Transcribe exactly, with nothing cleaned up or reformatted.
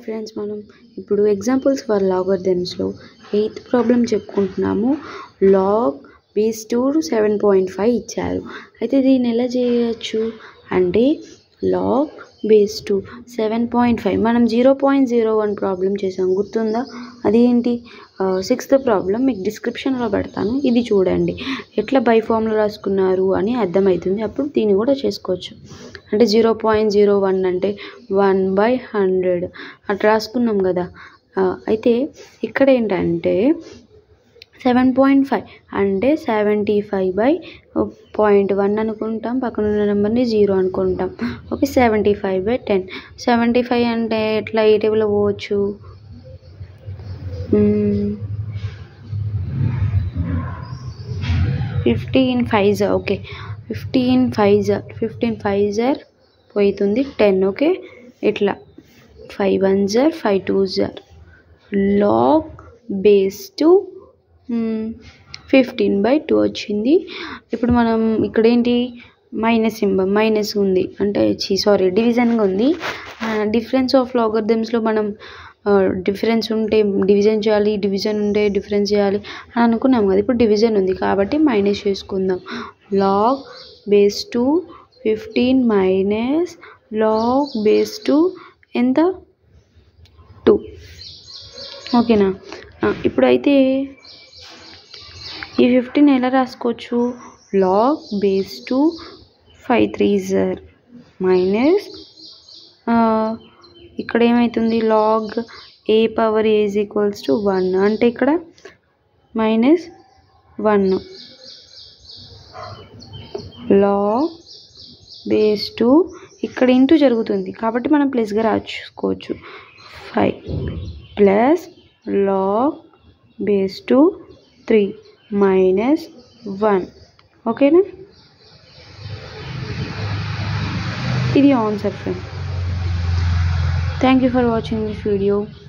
Friends మనం ఇప్పుడు examples for లాగరిథమ్స్లో ఎయిత్ ప్రాబ్లం చెప్పుకుంటున్నాము. Log base two seven point five ఇచ్చారు. అయితే దీన్ని ఎలా చేయొచ్చు అంటే log base two seven point five మనం zero point zero one problem చేసాం, గుర్తుందా? అదేంటి? సిక్స్త్ ప్రాబ్లం మీకు డిస్క్రిప్షన్లో పెడతాను, ఇది చూడండి. ఎట్లా బై ఫామ్లో రాసుకున్నారు అని అర్థమవుతుంది. అప్పుడు దీన్ని కూడా చేసుకోవచ్చు. అంటే జీరో పాయింట్ జీరో వన్ అంటే వన్ బై హండ్రెడ్ అట్లా రాసుకున్నాం కదా. అయితే ఇక్కడ ఏంటంటే సెవెన్ పాయింట్ ఫైవ్ అంటే seventy five by point one అనుకుంటాం, పక్కన ఉన్న నెంబర్ని జీరో అనుకుంటాం. Okay, seventy five by ten. Seventy five అంటే ఎట్లా ఏ టేబుల్లో పోవచ్చు? ఫిఫ్టీన్ ఫైవ్ జర్ ఓకే ఫిఫ్టీన్ ఫైవ్ జర్ ఫిఫ్టీన్ ఫైవ్ జర్ పోతుంది టెన్. ఓకే, ఇట్లా ఫైవ్ వన్ జర్ ఫైవ్ టూ జర్ log base two fifteen by two వచ్చింది. ఇప్పుడు మనం ఇక్కడ ఏంటి మైనస్ సింబల్ మైనస్ ఉంది అంటే సారీ డివిజన్గా ఉంది. డిఫరెన్స్ ఆఫ్ లాగరిథమ్స్లో మనం డిఫరెన్స్ ఉంటే డివిజన్ చేయాలి, డివిజన్ ఉంటే డిఫరెన్స్ చేయాలి అని అనుకున్నాం కదా. ఇప్పుడు డివిజన్ ఉంది కాబట్టి మైనస్ చేసుకుందాం. Log base two fifteen minus log base two ఎంత? టూ. ఓకేనా? ఇప్పుడైతే ఈ ఫిఫ్టీన్ ఎలా రాసుకోవచ్చు? Log base two five three జర్ మైనస్ ఇక్కడ ఏమవుతుంది? Log a power a is equals to one అంటే ఇక్కడ minus one. Log base two ఇక్కడ ఇంటూ జరుగుతుంది కాబట్టి మనం ప్లస్గా రాసుకోవచ్చు. Five plus log base two three minus one. ఓకేనా? ఇది answer friend. Thank you for watching this video.